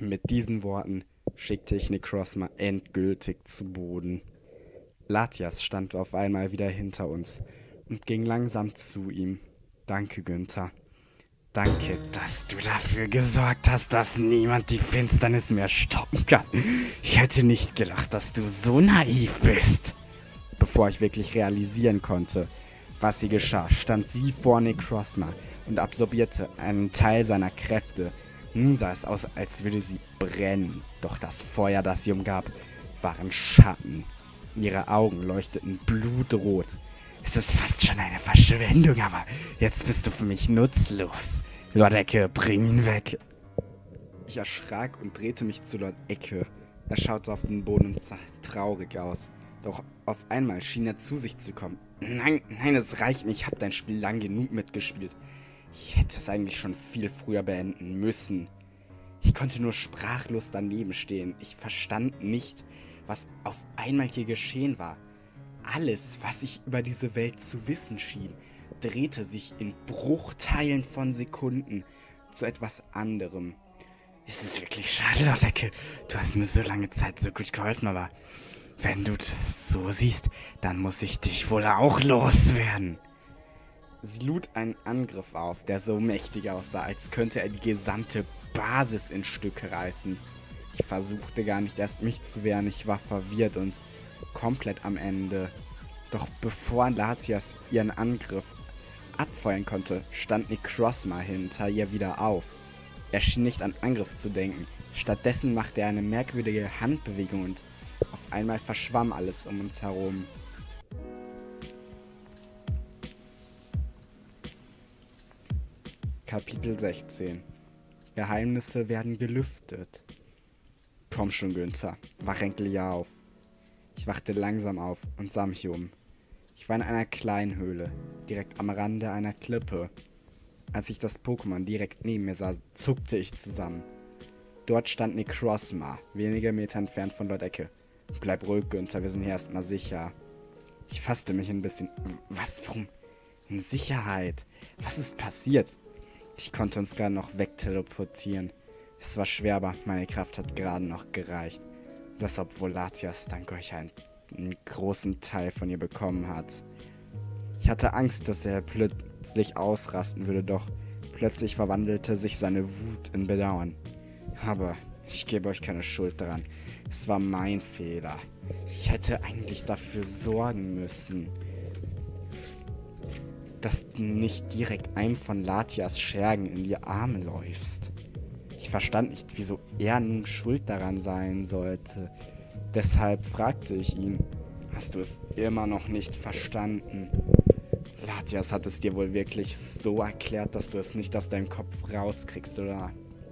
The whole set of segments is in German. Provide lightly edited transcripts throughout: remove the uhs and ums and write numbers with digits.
Mit diesen Worten schickte ich Necrozma endgültig zu Boden. Latias stand auf einmal wieder hinter uns und ging langsam zu ihm. Danke, Günther. Danke, dass du dafür gesorgt hast, dass niemand die Finsternis mehr stoppen kann. Ich hätte nicht gedacht, dass du so naiv bist. Bevor ich wirklich realisieren konnte, was hier geschah, stand sie vor Necrozma und absorbierte einen Teil seiner Kräfte. Nun sah es aus, als würde sie brennen, doch das Feuer, das sie umgab, waren Schatten. Ihre Augen leuchteten blutrot. Es ist fast schon eine Verschwendung, aber jetzt bist du für mich nutzlos. Lord Ecke, bring ihn weg. Ich erschrak und drehte mich zu Lord Ecke. Er schaute auf den Boden und sah traurig aus. Doch auf einmal schien er zu sich zu kommen. Nein, es reicht nicht. Ich habe dein Spiel lang genug mitgespielt. Ich hätte es eigentlich schon viel früher beenden müssen. Ich konnte nur sprachlos daneben stehen. Ich verstand nicht, was auf einmal hier geschehen war. Alles, was ich über diese Welt zu wissen schien, drehte sich in Bruchteilen von Sekunden zu etwas anderem. Es ist wirklich schade, Lord Ecke. Du hast mir so lange Zeit so gut geholfen, aber wenn du das so siehst, dann muss ich dich wohl auch loswerden. Sie lud einen Angriff auf, der so mächtig aussah, als könnte er die gesamte Basis in Stücke reißen. Ich versuchte gar nicht erst mich zu wehren, ich war verwirrt und komplett am Ende. Doch bevor Latias ihren Angriff abfeuern konnte, stand Necrozma hinter ihr wieder auf. Er schien nicht an Angriff zu denken. Stattdessen machte er eine merkwürdige Handbewegung und auf einmal verschwamm alles um uns herum. Kapitel 16. Geheimnisse werden gelüftet. Komm schon, Günther, wach endlich auf. Ich wachte langsam auf und sah mich um. Ich war in einer kleinen Höhle, direkt am Rande einer Klippe. Als ich das Pokémon direkt neben mir sah, zuckte ich zusammen. Dort stand Necrozma, wenige Meter entfernt von Lord Ecke. Bleib ruhig, Günther, wir sind hier erstmal sicher. Ich fasste mich ein bisschen. Was, warum? In Sicherheit? Was ist passiert? Ich konnte uns gerade noch wegteleportieren. Es war schwer, aber meine Kraft hat gerade noch gereicht. Das, obwohl Latias dank euch einen großen Teil von ihr bekommen hat. Ich hatte Angst, dass er plötzlich ausrasten würde, doch plötzlich verwandelte sich seine Wut in Bedauern. Aber ich gebe euch keine Schuld daran. Es war mein Fehler. Ich hätte eigentlich dafür sorgen müssen, dass du nicht direkt einem von Latias Schergen in die Arme läufst. Ich verstand nicht, wieso er nun schuld daran sein sollte. Deshalb fragte ich ihn, hast du es immer noch nicht verstanden? Latias hat es dir wohl wirklich so erklärt, dass du es nicht aus deinem Kopf rauskriegst, oder?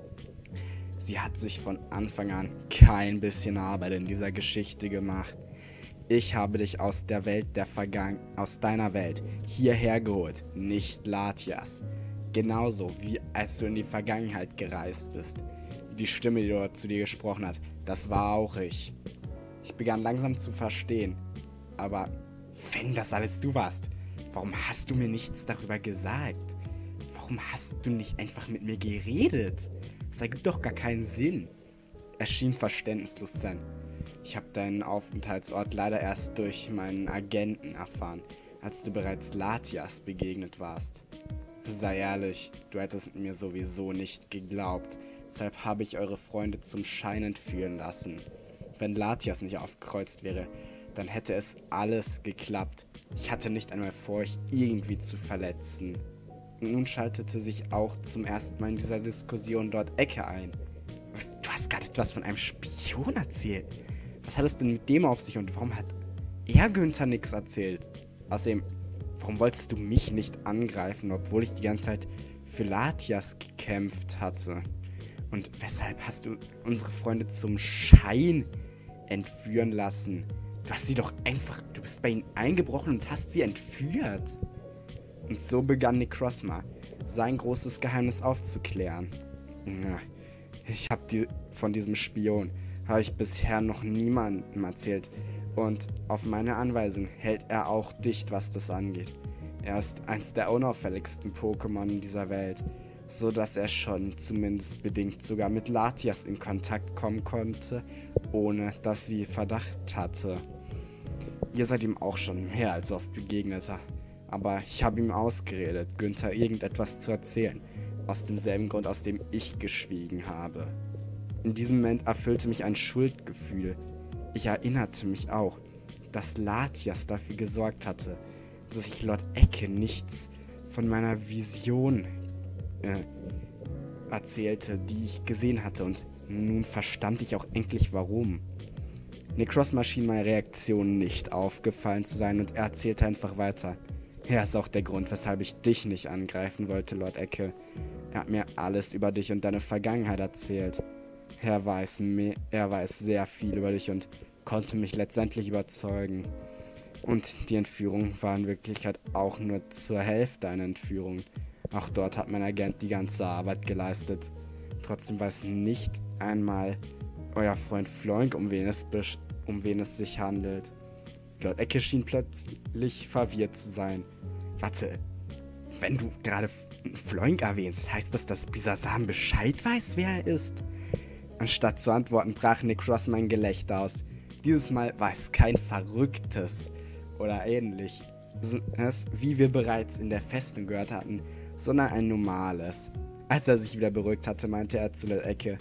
Sie hat sich von Anfang an kein bisschen Arbeit in dieser Geschichte gemacht. Ich habe dich aus der Welt aus deiner Welt hierher geholt, nicht Latias. Genauso wie als du in die Vergangenheit gereist bist. Die Stimme, die dort zu dir gesprochen hat, das war auch ich. Ich begann langsam zu verstehen. Aber wenn das alles du warst, warum hast du mir nichts darüber gesagt? Warum hast du nicht einfach mit mir geredet? Das ergibt doch gar keinen Sinn. Er schien verständnislos zu sein. Ich habe deinen Aufenthaltsort leider erst durch meinen Agenten erfahren, als du bereits Latias begegnet warst. Sei ehrlich, du hättest mir sowieso nicht geglaubt, deshalb habe ich eure Freunde zum Schein entführen lassen. Wenn Latias nicht aufgekreuzt wäre, dann hätte es alles geklappt. Ich hatte nicht einmal vor, euch irgendwie zu verletzen. Und nun schaltete sich auch zum ersten Mal in dieser Diskussion dort Ecke ein. Du hast gerade etwas von einem Spion erzählt. Was hat es denn mit dem auf sich und warum hat er Günther nichts erzählt? Außerdem, warum wolltest du mich nicht angreifen, obwohl ich die ganze Zeit für Latias gekämpft hatte? Und weshalb hast du unsere Freunde zum Schein entführen lassen? Du hast sie doch einfach, du bist bei ihnen eingebrochen und hast sie entführt. Und so begann Necrozma, sein großes Geheimnis aufzuklären. Ja, von diesem Spion habe ich bisher noch niemandem erzählt. Und auf meine Anweisung hält er auch dicht, was das angeht. Er ist eins der unauffälligsten Pokémon in dieser Welt. so dass er schon zumindest bedingt sogar mit Latias in Kontakt kommen konnte, ohne dass sie Verdacht hatte. Ihr seid ihm auch schon mehr als oft begegnet, aber ich habe ihm ausgeredet, Günther irgendetwas zu erzählen, aus demselben Grund, aus dem ich geschwiegen habe. In diesem Moment erfüllte mich ein Schuldgefühl. Ich erinnerte mich auch, dass Latias dafür gesorgt hatte, dass ich Lord Ecke nichts von meiner Vision erzählte, die ich gesehen hatte, und nun verstand ich auch endlich warum. Necrossma schien meine Reaktion nicht aufgefallen zu sein und er erzählte einfach weiter. Er ist auch der Grund, weshalb ich dich nicht angreifen wollte, Lord Ecke. Er hat mir alles über dich und deine Vergangenheit erzählt. Er weiß sehr viel über dich und konnte mich letztendlich überzeugen. Und die Entführung war in Wirklichkeit auch nur zur Hälfte eine Entführung. Auch dort hat mein Agent die ganze Arbeit geleistet. Trotzdem weiß nicht einmal euer Freund Floink, um wen es sich handelt. Lord Ecke schien plötzlich verwirrt zu sein. Warte, wenn du gerade Floink erwähnst, heißt das, dass Bisasam Bescheid weiß, wer er ist? Anstatt zu antworten, brach Necrossma ein Gelächter aus. Dieses Mal war es kein verrücktes oder ähnlich, wie wir bereits in der Festung gehört hatten, sondern ein normales. Als er sich wieder beruhigt hatte, meinte er zu der Ecke: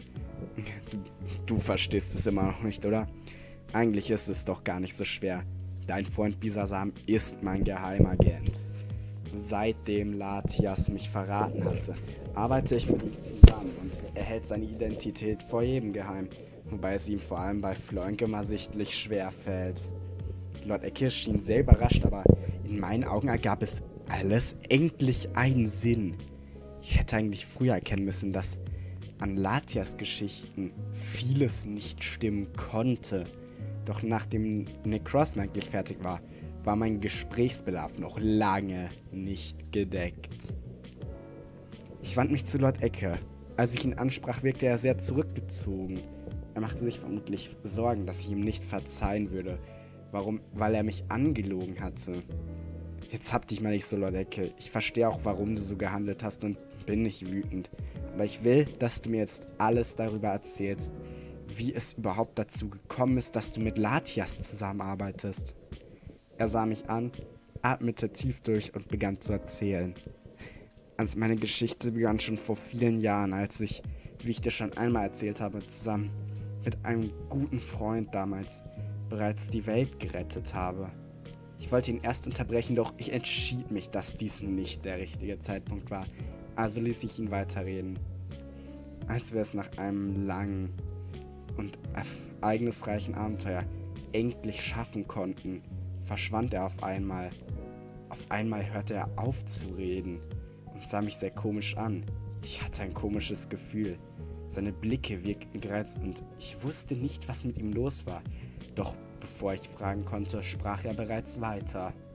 Du verstehst es immer noch nicht, oder? Eigentlich ist es doch gar nicht so schwer. Dein Freund Bisasam ist mein Geheimagent. Seitdem Latias mich verraten hatte, arbeite ich mit ihm zusammen und er hält seine Identität vor jedem geheim, wobei es ihm vor allem bei Floink immer sichtlich schwer fällt. Lord Ecke schien sehr überrascht, aber in meinen Augen ergab es alles endlich einen Sinn. Ich hätte eigentlich früher erkennen müssen, dass an Latias Geschichten vieles nicht stimmen konnte. Doch nachdem Necrossma endlich fertig war, war mein Gesprächsbedarf noch lange nicht gedeckt. Ich wandte mich zu Lord Ecke. Als ich ihn ansprach, wirkte er sehr zurückgezogen. Er machte sich vermutlich Sorgen, dass ich ihm nicht verzeihen würde. Warum? Weil er mich angelogen hatte. Jetzt hab dich mal nicht so, Lord Ecke. Ich verstehe auch, warum du so gehandelt hast und bin nicht wütend. Aber ich will, dass du mir jetzt alles darüber erzählst, wie es überhaupt dazu gekommen ist, dass du mit Latias zusammenarbeitest. Er sah mich an, atmete tief durch und begann zu erzählen. Also meine Geschichte begann schon vor vielen Jahren, als ich, wie ich dir schon einmal erzählt habe, zusammen mit einem guten Freund damals bereits die Welt gerettet habe. Ich wollte ihn erst unterbrechen, doch ich entschied mich, dass dies nicht der richtige Zeitpunkt war. Also ließ ich ihn weiterreden. Als wir es nach einem langen und ereignisreichen Abenteuer endlich schaffen konnten, verschwand er auf einmal. Auf einmal hörte er auf zu reden und sah mich sehr komisch an. Ich hatte ein komisches Gefühl. Seine Blicke wirkten gereizt und ich wusste nicht, was mit ihm los war. Doch bevor ich fragen konnte, sprach er bereits weiter.